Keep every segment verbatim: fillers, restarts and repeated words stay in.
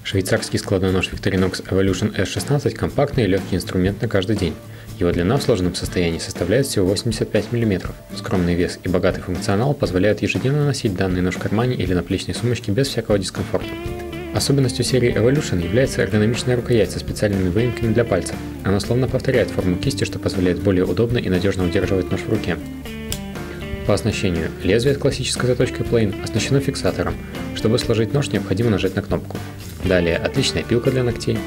Швейцарский складной нож Victorinox Evolution эс шестнадцать – компактный и легкий инструмент на каждый день. Его длина в сложенном состоянии составляет всего восемьдесят пять миллиметров. Скромный вес и богатый функционал позволяют ежедневно носить данный нож в кармане или на плечной сумочке без всякого дискомфорта. Особенностью серии Evolution является эргономичная рукоять со специальными выемками для пальцев. Она словно повторяет форму кисти, что позволяет более удобно и надежно удерживать нож в руке. По оснащению. Лезвие с классической заточкой Plain оснащено фиксатором. Чтобы сложить нож, необходимо нажать на кнопку. Далее отличная пилка для ногтей.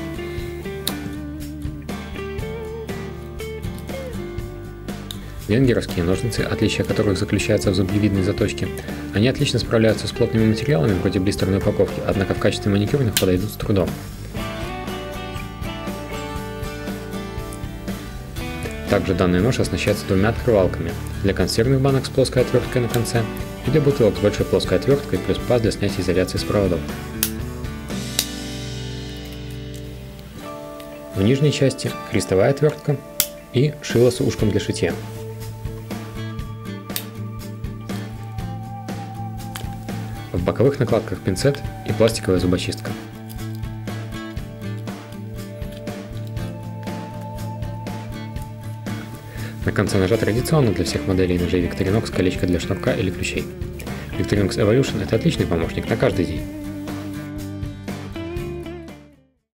Венгеровские ножницы, отличие которых заключается в зубьевидной заточке. Они отлично справляются с плотными материалами вроде блистерной упаковки, однако в качестве маникюрных подойдут с трудом. Также данный нож оснащается двумя открывалками для консервных банок с плоской отверткой на конце и для бутылок с большой плоской отверткой плюс паз для снятия изоляции с проводов. В нижней части крестовая отвертка и шило с ушком для шитья. В боковых накладках пинцет и пластиковая зубочистка. На конце ножа традиционно для всех моделей ножей Victorinox колечко для шнурка или ключей. Victorinox Evolution – это отличный помощник на каждый день.